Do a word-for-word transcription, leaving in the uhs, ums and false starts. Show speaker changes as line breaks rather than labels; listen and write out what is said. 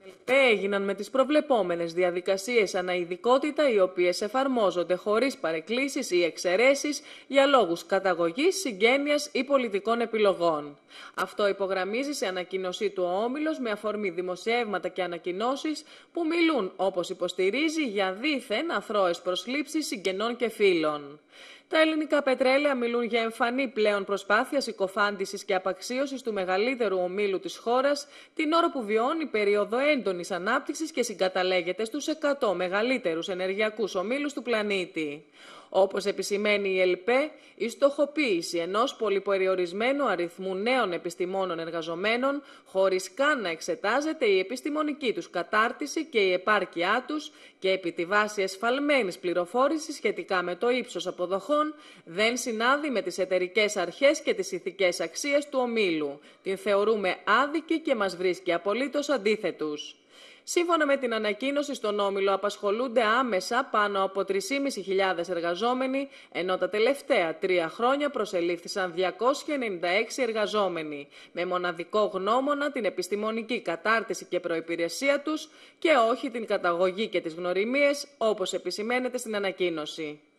έγιναν με τις προβλεπόμενες διαδικασίες αναειδικότητα, οι οποίες εφαρμόζονται χωρίς παρεκκλήσεις ή εξαιρέσεις για λόγους καταγωγής, συγγένειας ή πολιτικών επιλογών. Αυτό υπογραμμίζει σε ανακοίνωσή του ο Όμιλος με αφορμή δημοσιεύματα και ανακοινώσεις που μιλούν, όπως υποστηρίζει, για δήθεν αθρώες προσλήψεις συγγενών και φίλων. Τα ελληνικά πετρέλαια μιλούν για εμφανή πλέον προσπάθεια συκοφάντησης και απαξίωσης του μεγαλύτερου ομίλου της χώρας, την ώρα που βιώνει περίοδο έντονης ανάπτυξης και συγκαταλέγεται στους εκατό μεγαλύτερους ενεργειακούς ομίλους του πλανήτη. Όπως επισημαίνει η ΕΛΠΕ, η στοχοποίηση ενός πολυπεριορισμένου αριθμού νέων επιστημόνων εργαζομένων, χωρίς καν να εξετάζεται η επιστημονική τους κατάρτιση και η επάρκειά τους και επί τη βάση εσφαλμένης πληροφόρησης σχετικά με το ύψος αποδοχών, δεν συνάδει με τις εταιρικές αρχές και τις ηθικές αξίες του ομίλου. Την θεωρούμε άδικη και μας βρίσκει απολύτως αντίθετους. Σύμφωνα με την ανακοίνωση, στον Όμιλο απασχολούνται άμεσα πάνω από τρεις χιλιάδες πεντακόσιοι εργαζόμενοι, ενώ τα τελευταία τρία χρόνια προσελήφθησαν διακόσιοι ενενήντα έξι εργαζόμενοι, με μοναδικό γνώμονα την επιστημονική κατάρτιση και προϋπηρεσία τους και όχι την καταγωγή και τις γνωριμίες, όπως επισημαίνεται στην ανακοίνωση.